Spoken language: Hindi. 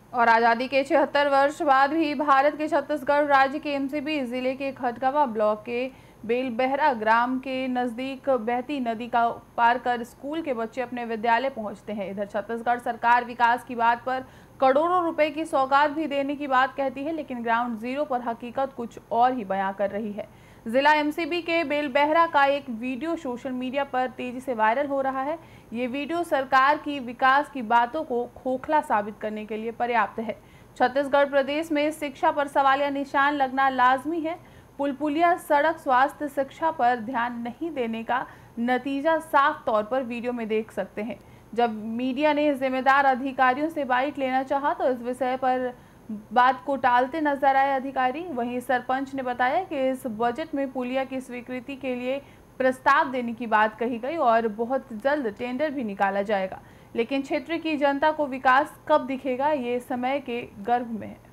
और आज़ादी के 76 वर्ष बाद भी भारत के छत्तीसगढ़ राज्य के एमसीबी जिले के खटगवां ब्लॉक के बेलबेहरा ग्राम के नज़दीक बहती नदी का पार कर स्कूल के बच्चे अपने विद्यालय पहुंचते हैं। इधर छत्तीसगढ़ सरकार विकास की बात पर करोड़ों रुपए की सौगात भी देने की बात कहती है, लेकिन ग्राउंड जीरो पर हकीकत कुछ और ही बयां कर रही है। जिला एमसीबी के बेलबेहरा का एक वीडियो सोशल मीडिया पर तेजी से वायरल हो रहा है। ये वीडियो सरकार की विकास की बातों को खोखला साबित करने के लिए पर्याप्त है। छत्तीसगढ़ प्रदेश में शिक्षा पर सवालिया निशान लगना लाजमी है। पुल पुलिया, सड़क, स्वास्थ्य, शिक्षा पर ध्यान नहीं देने का नतीजा साफ तौर पर वीडियो में देख सकते हैं। जब मीडिया ने जिम्मेदार अधिकारियों से बाइट लेना चाहा तो इस विषय पर बात को टालते नजर आए अधिकारी। वहीं सरपंच ने बताया कि इस बजट में पुलिया की स्वीकृति के लिए प्रस्ताव देने की बात कही गई और बहुत जल्द टेंडर भी निकाला जाएगा, लेकिन क्षेत्र की जनता को विकास कब दिखेगा ये समय के गर्भ में है।